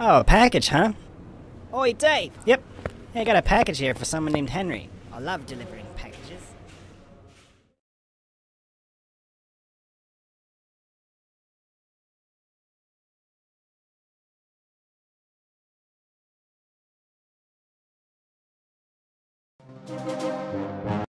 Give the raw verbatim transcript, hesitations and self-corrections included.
Oh, a package, huh? Oi, Dave! Yep. Hey, I got a package here for someone named Henry. I love delivering packages.